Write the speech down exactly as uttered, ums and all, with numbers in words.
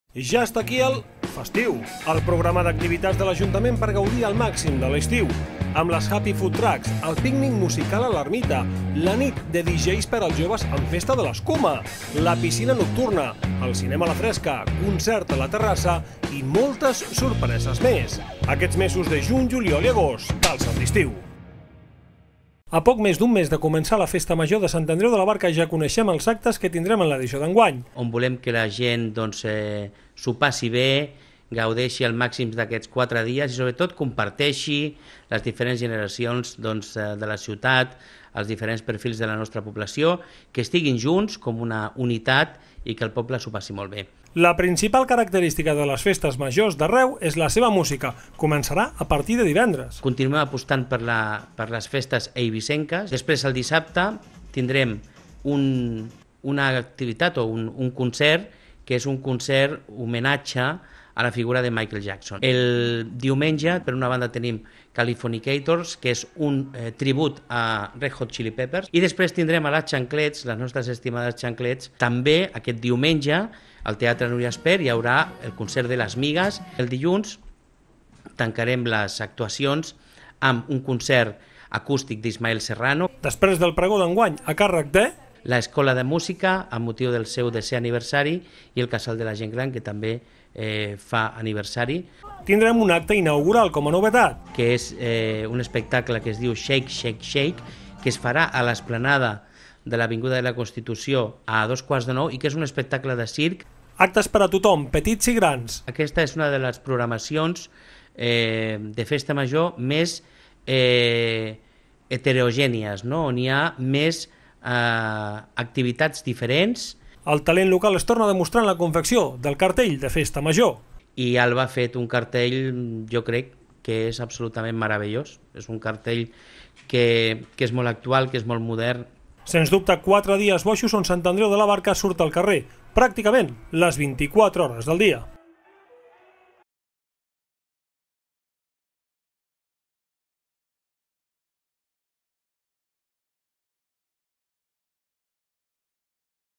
Ja està aquí el Festiu, el programa d'activitats de l'Ajuntament per gaudir al màxim de l'estiu, amb les Happy Food Trucks, el pícnic musical a l'Ermita, la nit de D Js per als joves amb festa de l'escuma, la piscina nocturna, el cinema a la fresca, concert a la terrassa i moltes sorpreses més. Aquests mesos de juny, juliol i agost, calça d'estiu. A poc més d'un mes de començar la Festa Major de Sant Andreu de la Barca ja coneixem els actes que tindrem en l'edició d'enguany. On volem que la gent doncs, eh, s'ho passi bé, gaudeixi al màxim d'aquests quatre dies i sobretot comparteixi les diferents generacions doncs, de la ciutat, els diferents perfils de la nostra població, que estiguin junts com una unitat i que el poble s'ho passi molt bé. La principal característica de les festes majors d'arreu és la seva música. Començarà a partir de divendres. Continuem apostant per, la, per les festes eivissenques. Després, el dissabte, tindrem un, una activitat o un, un concert que és un concert homenatge a la figura de Michael Jackson. El diumenge, per una banda, tenim Californicators, que és un eh, tribut a Red Hot Chili Peppers, i després tindrem a les Xanclets, les nostres estimades Xanclets, també aquest diumenge, al Teatre Núria Esper, hi haurà el concert de les Migues. El dilluns tancarem les actuacions amb un concert acústic d'Ismael Serrano. Després del pregó d'enguany, a càrrec de... l'Escola de Música, amb motiu del seu desè aniversari, i el Casal de la Gent Gran, que també eh, fa aniversari. Tindrem un acte inaugural com a novetat. Que és eh, un espectacle que es diu Shake, Shake, Shake, que es farà a l'esplanada de l'Avinguda de la Constitució a dos quarts de nou i que és un espectacle de circ. Actes per a tothom, petits i grans. Aquesta és una de les programacions eh, de festa major més eh, heterogènies, no? On hi ha més eh, activitats diferents. El talent local es torna a demostrar en la confecció del cartell de festa major. I Alba ha fet un cartell, jo crec, que és absolutament meravellós. És un cartell que, que és molt actual, que és molt modern. Sens dubte, quatre dies boixos on Sant Andreu de la Barca surt al carrer, pràcticament les vint-i-quatre hores del dia.